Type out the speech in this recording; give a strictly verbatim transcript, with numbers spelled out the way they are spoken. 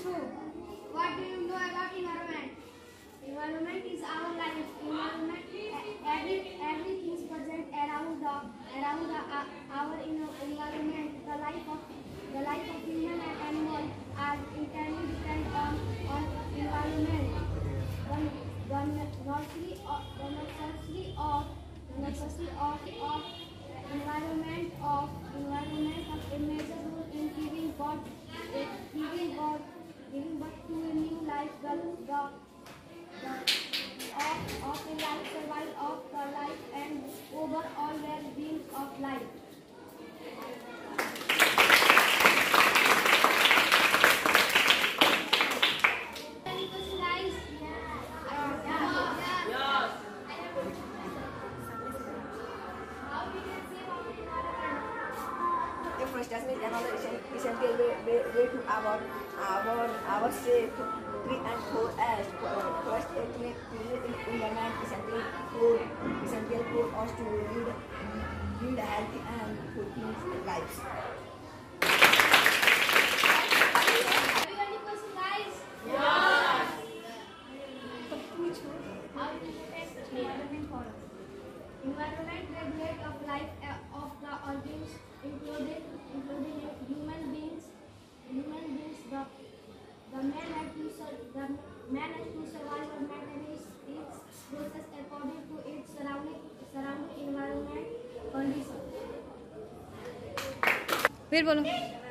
So, what do you know about environment? Environment is our life. Environment, every everything is present around the around the uh, our environment. The life of the life of human and animal are entirely depend on on environment. The the nursery of the nursery of the nursery of of environment of environment of a major role in giving birth giving birth giving birth to a new life. The the of, of a life, survival of the life, and overall well-being of life. Any question, guys? Yeah. Yeah. How we can save our environment? Deforestation is another essential way, way, way to avoid our our safe three and four as first it make environment essential for essential for us to lead lead healthy and fulfilling lives. Have you any question, guys? Yeah. How to protect environment for us? Environment regulate of life of the organisms, including including human beings. Human beings, the the man has to the man has to survive or maintain its, its process according to its surrounding surrounding environment conditions. फिर बोलो.